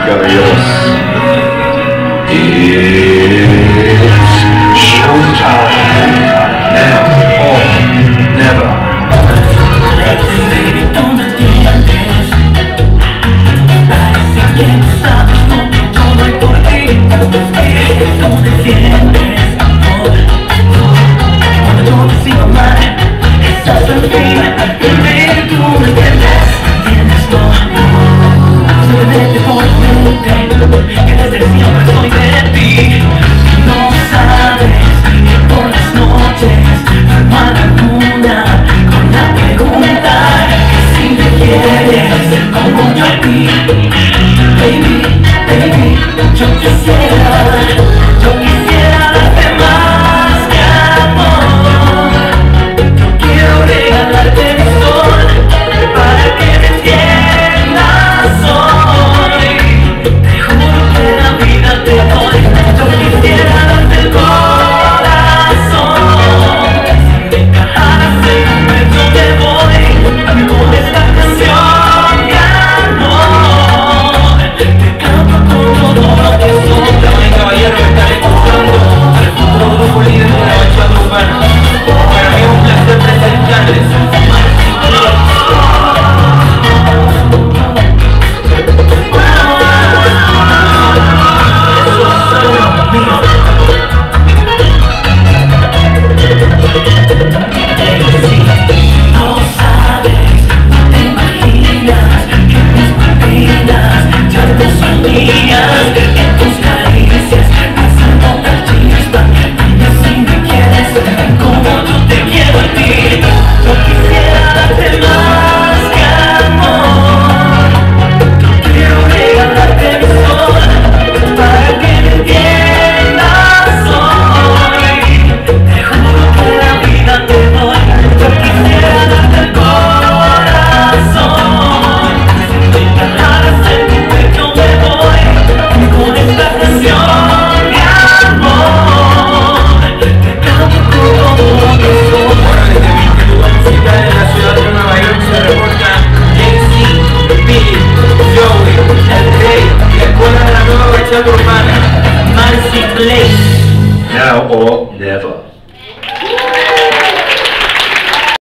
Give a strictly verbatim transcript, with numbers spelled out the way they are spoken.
caballeros. It's showtime. Now or never. Baby, don't entiendes. Parece que no sabes lo que yo doy por ti. No defiendes amor. Cuando todo te siga mal, estás al fin. Baby, tú me entiendes. Entiendes todo. Simplemente por mente que desde siempre soy de ti. No sabes que por las noches fumo a la luna con la pregunta que si me quieres como yo a ti. Baby, baby, yo quisiera, yo quisiera darte más que amor. Yo quiero regalarte mi sol para que me entiendas hoy. Te juro que la vida te doy. Yo quisiera darte el corazón. Si me encajaras en un beso te voy con esta canción de amor. Te canto con todo lo que soy. Damas y caballeros, me están escuchando al futuro grupo líder de la bachata urbana. Para mí es un placer presentarles No sabes, no te imaginas que mis pupilas ya no son mías, que tus caricias pasan otra chispa. Dime si me quieres como yo te quiero a ti. Yo quisiera darte más que amor. Yo quiero regalarte mi sol para que me entiendas hoy. Te juro que la vida te doy. Yo quisiera darte el corazón. Si me encajaras en tu pecho me voy con esta canción de amor. Te canto con todo lo que soy. ahora desde mi instituto musical en la ciudad de Nueva York se reporta Jay-Z, Billy, Joey, El Rey y la escuela de la nueva bachata urbana, Marcy Place. Now or never.